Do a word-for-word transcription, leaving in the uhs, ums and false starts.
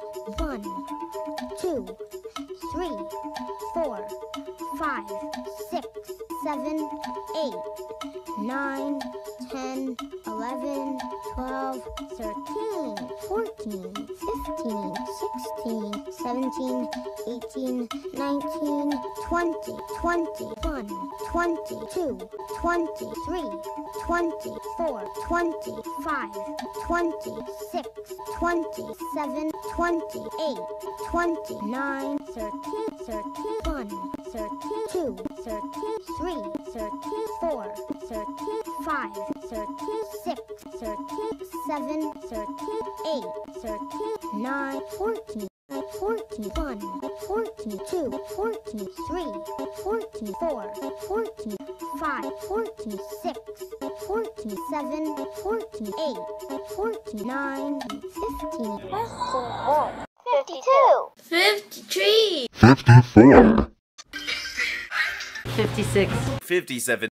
One, two, three, four, five, six, seven, eight, nine, ten, eleven, twelve, thirteen, fourteen, fifteen, sixteen, seventeen, eighteen, nineteen, twenty, twenty-one, twenty-two, twenty-three, twenty-four, twenty-five, twenty-six, twenty-seven, twenty-eight, twenty-nine, thirty, thirty-one, thirty-two, thirty-three, thirty-four, thirty-five, thirty-six, thirty-seven, thirty-eight, thirty-nine, forty, forty-one, forty-two, forty-three, forty-four, forty-five, forty-six, forty-seven, forty-eight, forty-nine, fifty, fifty-two, fifty-three, fifty-four, fifty-six, fifty-seven.